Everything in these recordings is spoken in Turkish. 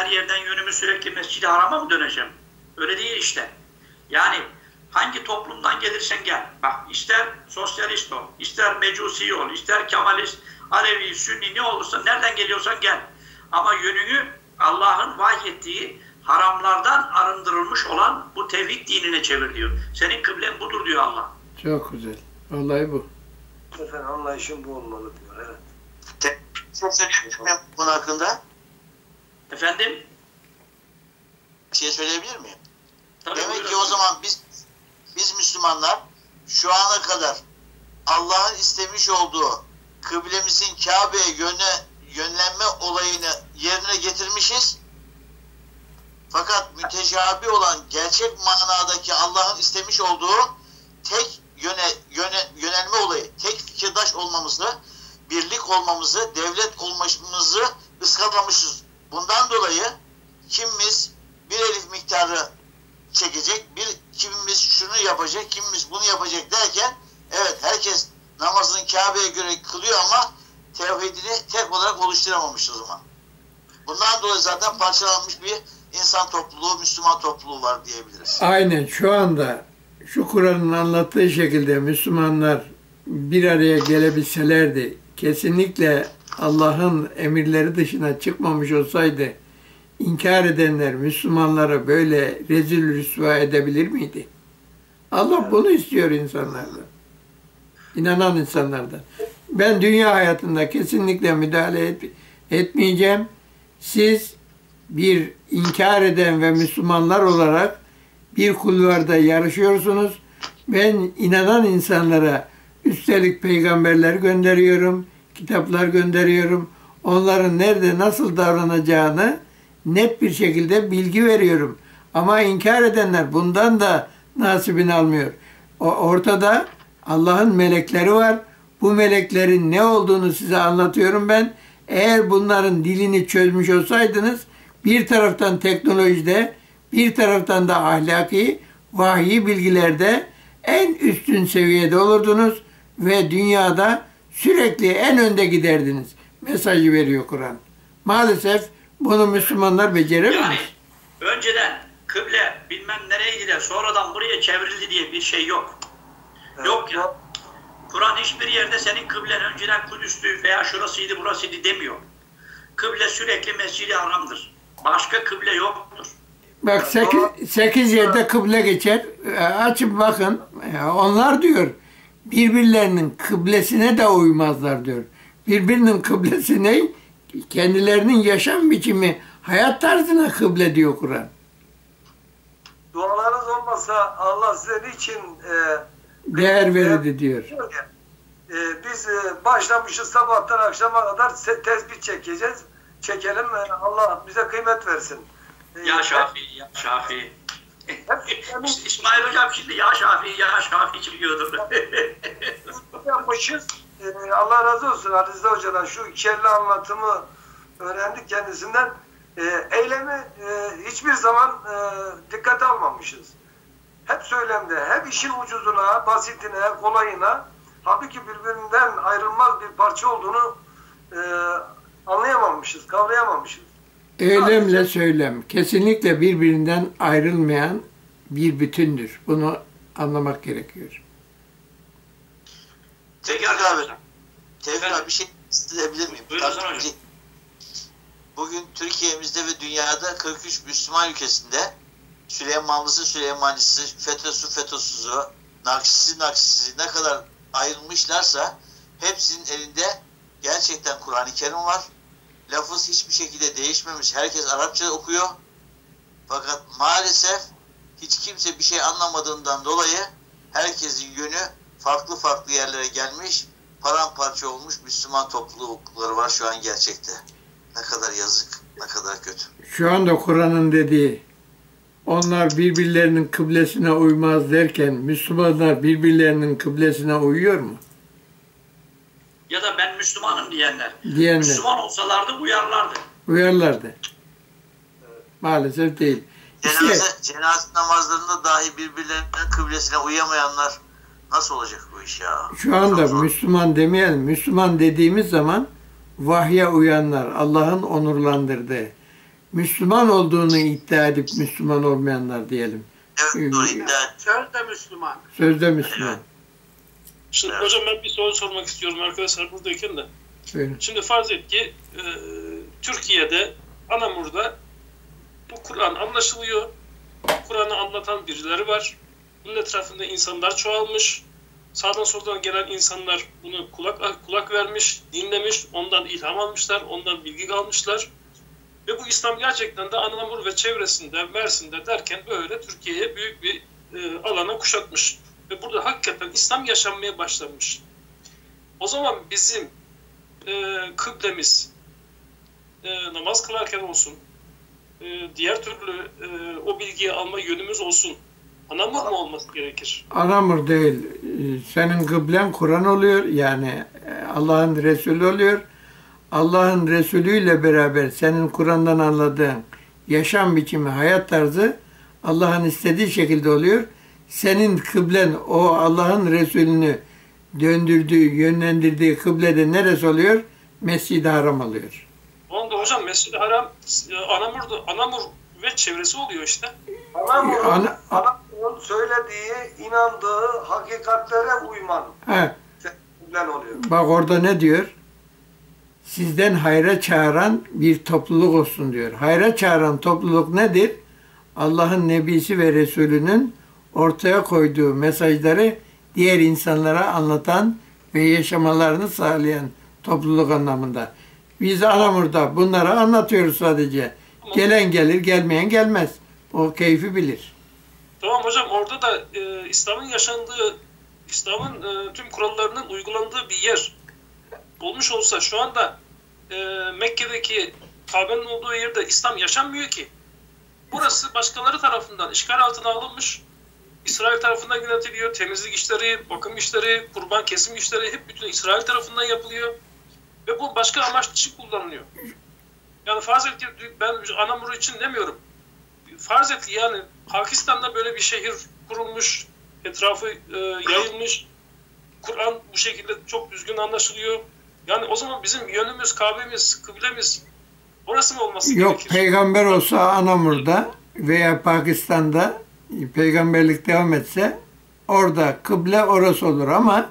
her yerden yönümü sürekli Mescid-i Haram'a mı döneceğim? Öyle değil işte. Yani hangi toplumdan gelirsen gel. Bak ister sosyalist ol, ister mecusi ol, ister kemalist, Alevi, Sünni ne olursa nereden geliyorsan gel. Ama yönünü Allah'ın vahyettiği haramlardan arındırılmış olan bu tevhid dinine çevir diyor. Senin kıblen budur diyor Allah. Çok güzel. Olay bu. Efendim anlayışım bu olmalı diyor. Evet. Çok söyleyebilir miyim bunun hakkında? Efendim? Bir şey söyleyebilir miyim? Tabii Demek buyurun. ki o zaman biz Müslümanlar şu ana kadar Allah'ın istemiş olduğu kıblemizin Kabe'ye yönlenme olayını yerine getirmişiz. Fakat müteşabih olan gerçek manadaki Allah'ın istemiş olduğu tek yönelme olayı, tek fikirdaş olmamızı, birlik olmamızı, devlet olmamızı ıskalamışız. Bundan dolayı kimimiz bir elif miktarı çekecek, kimimiz şunu yapacak, kimimiz bunu yapacak derken evet herkes namazını Kabe'ye göre kılıyor ama tevhidini tek olarak oluşturamamış o zaman. Bundan dolayı zaten parçalanmış bir insan topluluğu, Müslüman topluluğu var diyebiliriz. Aynen şu anda şu Kur'an'ın anlattığı şekilde Müslümanlar bir araya gelebilselerdi, kesinlikle Allah'ın emirleri dışına çıkmamış olsaydı, inkar edenler Müslümanlara böyle rezil rüsva edebilir miydi? Allah bunu istiyor insanlardan. İnanan insanlardan. Ben dünya hayatında kesinlikle müdahale etmeyeceğim. Siz bir inkar eden ve Müslümanlar olarak bir kulvarda yarışıyorsunuz. Ben inanan insanlara üstelik peygamberler gönderiyorum, kitaplar gönderiyorum. Onların nerede nasıl davranacağını net bir şekilde bilgi veriyorum. Ama inkar edenler bundan da nasibini almıyor. Ortada Allah'ın melekleri var. Bu meleklerin ne olduğunu size anlatıyorum ben. Eğer bunların dilini çözmüş olsaydınız bir taraftan teknolojide, bir taraftan da ahlaki, vahyi bilgilerde en üstün seviyede olurdunuz ve dünyada sürekli en önde giderdiniz. Mesajı veriyor Kur'an. Maalesef bunu Müslümanlar becerememiş. Yani önceden kıble bilmem nereye gider, sonradan buraya çevrildi diye bir şey yok. Evet. Yok ya. Kur'an hiçbir yerde senin kıblen önceden Kudüs'tü veya şurasıydı burasıydı demiyor. Kıble sürekli Mescid-i Haram'dır. Başka kıble yoktur. Bak 8 yerde kıble geçer. Açıp bakın. Onlar diyor birbirlerinin kıblesine de uymazlar diyor. Birbirinin kıblesi ne? Kendilerinin yaşam biçimi, hayat tarzına kıble diyor Kur'an. Dualarınız olmasa Allah size niçin değer verirdi diyor. Biz başlamışız sabahtan akşama kadar tesbih çekeceğiz. Çekelim, Allah bize kıymet versin. Ya Şafii, ya Şafii. İsmail Hocam şimdi ya Şafii, ya Şafii çıkıyordur. Yapmışız. Allah razı olsun Azize Hoca'dan şu kelle anlatımı öğrendik kendisinden. Eylemi hiçbir zaman dikkate almamışız. Hep söylemde, hep işin ucuzuna, basitine, kolayına, halbuki birbirinden ayrılmaz bir parça olduğunu anlayamamışız, kavrayamamışız. Eylemle söylem kesinlikle birbirinden ayrılmayan bir bütündür. Bunu anlamak gerekiyor. Tevfik abi bir şey isteyebilir miyim? Bugün Türkiye'mizde ve dünyada 43 Müslüman ülkesinde Süleymanlısı, Süleymancısı, FETÖ'sü, Nakşisi ne kadar ayrılmışlarsa hepsinin elinde gerçekten Kur'an-ı Kerim var. Lafız hiçbir şekilde değişmemiş. Herkes Arapça okuyor. Fakat maalesef hiç kimse bir şey anlamadığından dolayı herkesin yönü farklı farklı yerlere gelmiş, paramparça olmuş Müslüman toplulukları var şu an gerçekte. Ne kadar yazık, ne kadar kötü. Şu anda Kur'an'ın dediği, onlar birbirlerinin kıblesine uymaz derken Müslümanlar birbirlerinin kıblesine uyuyor mu? Ya da ben Müslümanım diyenler. Müslüman olsalardı uyarlardı. Uyarlardı. Maalesef değil. Cenaze namazlarında dahi birbirlerinin kıblesine uyamayanlar nasıl olacak bu iş ya? Şu anda Müslüman demeyelim. Müslüman dediğimiz zaman vahye uyanlar, Allah'ın onurlandırdığı, Müslüman olduğunu iddia edip Müslüman olmayanlar diyelim. Evet, doğru iddia et. Sözde Müslüman. Sözde Müslüman. Şimdi hocam ben bir soru sormak istiyorum arkadaşlar buradayken de. Buyurun. Şimdi farz et ki Türkiye'de, Anamur'da bu Kur'an anlaşılıyor. Kur'an'ı anlatan birileri var. Bunun etrafında insanlar çoğalmış. Sağdan soldan gelen insanlar bunu kulak vermiş, dinlemiş, ondan ilham almışlar, ondan bilgi almışlar. Ve bu İslam gerçekten de Anamur ve çevresinde, Mersin'de derken böyle Türkiye'ye büyük bir alana kuşatmış. Ve burada hakikaten İslam yaşanmaya başlamış. O zaman bizim kıblemiz namaz kılarken olsun, diğer türlü o bilgiyi alma yönümüz olsun. Anamur mu olması gerekir? Anamur değil. Senin kıblen Kur'an oluyor. Yani Allah'ın Resulü oluyor. Allah'ın Resulü ile beraber senin Kur'an'dan anladığın yaşam biçimi, hayat tarzı Allah'ın istediği şekilde oluyor. Senin kıblen o Allah'ın Resulünü döndürdüğü, yönlendirdiği kıblede neresi oluyor? Mescid-i Haram oluyor. Onda hocam Mescid-i Haram Anamur ve çevresi oluyor işte. Anamur'un söylediği, inandığı hakikatlere uyman oluyor. Bak orada ne diyor? Sizden hayra çağıran bir topluluk olsun diyor. Hayra çağıran topluluk nedir? Allah'ın Nebisi ve Resulünün ortaya koyduğu mesajları diğer insanlara anlatan ve yaşamalarını sağlayan topluluk anlamında. Biz Anamur'da bunları anlatıyoruz sadece. Gelen gelir, gelmeyen gelmez. O keyfi bilir. Tamam hocam, orada da İslam'ın yaşandığı, İslam'ın tüm kurallarının uygulandığı bir yer olmuş olsa şu anda Mekke'deki Kabe'nin olduğu yerde İslam yaşanmıyor ki. Burası başkaları tarafından işgal altına alınmış. İsrail tarafından yönetiliyor. Temizlik işleri, bakım işleri, kurban kesim işleri hep bütün İsrail tarafından yapılıyor. Ve bu başka amaç için kullanılıyor. Yani farz et ki ben Anamur için demiyorum. Farz et ki yani Pakistan'da böyle bir şehir kurulmuş, etrafı yayılmış. Kur'an bu şekilde çok düzgün anlaşılıyor. Yani o zaman bizim yönümüz, Kabe'miz, kıblemiz orası mı olması Yok, gerekir? peygamber olsa Anamur'da veya Pakistan'da peygamberlik devam etse orada kıble orası olur ama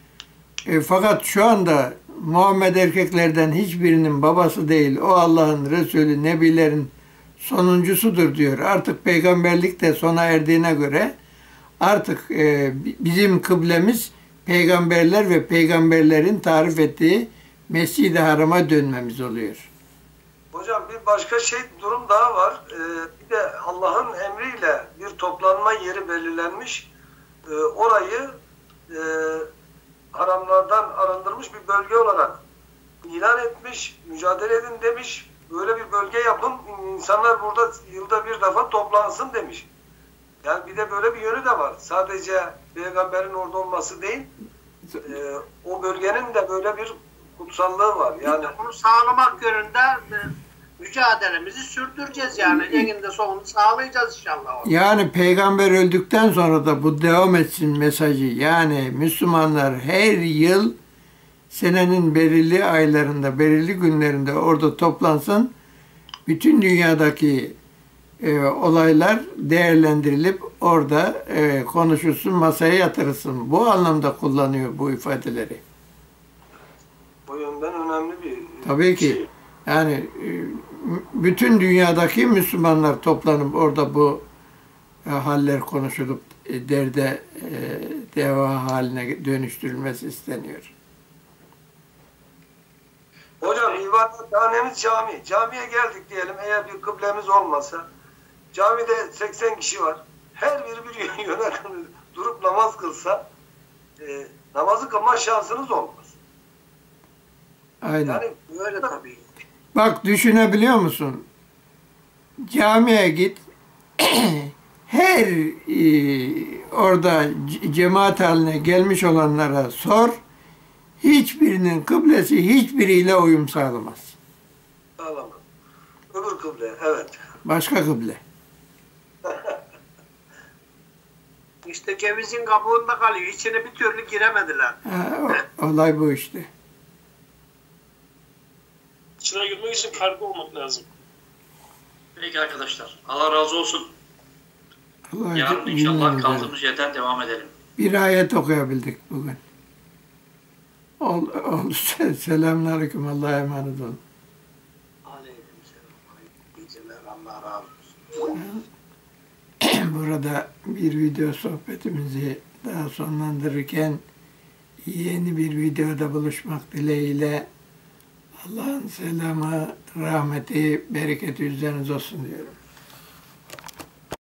fakat şu anda Muhammed erkeklerden hiçbirinin babası değil. O Allah'ın Resulü, Nebilerin sonuncusudur diyor. Artık peygamberlik de sona erdiğine göre artık bizim kıblemiz peygamberler ve peygamberlerin tarif ettiği Mescid-i Haram'a dönmemiz oluyor. Hocam bir başka durum daha var. Bir de Allah'ın emriyle bir toplanma yeri belirlenmiş. Orayı haramlardan arındırmış bir bölge olarak ilan etmiş, mücadele edin demiş. Böyle bir bölge yapın, insanlar burada yılda bir defa toplansın demiş. Yani bir de böyle bir yönü de var. Sadece peygamberin orada olması değil, o bölgenin de böyle bir kutsallığı var. Yani bunu sağlamak yönünde mücadelemizi sürdüreceğiz yani. Eninde sonunu sağlayacağız inşallah. Yani peygamber öldükten sonra da bu devam etsin mesajı. Yani Müslümanlar her yıl senenin belirli aylarında, belirli günlerinde orada toplansın. Bütün dünyadaki olaylar değerlendirilip orada konuşulsun, masaya yatırılsın. Bu anlamda kullanıyor bu ifadeleri. o yönden önemli bir Tabii ki. Yani bütün dünyadaki Müslümanlar toplanıp orada bu haller konuşulup derde deva haline dönüştürülmesi isteniyor. Hocam ibadethanemiz cami. Camiye geldik diyelim, eğer bir kıblemiz olmasa. Camide 80 kişi var. Her biri bir yöne durup namaz kılsa namazı kılma şansınız olmaz. Aynen. Yani böyle tabii. Bak düşünebiliyor musun? Camiye git. Her orada cemaat haline gelmiş olanlara sor. Hiçbirinin kıblesi hiçbiriyle uyum sağlamaz. Sağlamaz. Öbür kıble, evet. Başka kıble. İşte cevizin kabuğunda kalıyor. İçine bir türlü giremediler. Olay bu işte. İçine girmek için karga olmak lazım. Peki arkadaşlar. Allah razı olsun. Allah Yarın inşallah kaldığımız yerden devam edelim. bir ayet okuyabildik bugün. Selamünaleyküm. Allah'a emanet olun. Aleykümselam. İyi geceler. Allah razı olsun. Burada bir video sohbetimizi daha sonlandırırken yeni bir videoda buluşmak dileğiyle Allah'ın selamı, rahmeti, bereketi üzerinize olsun diyorum.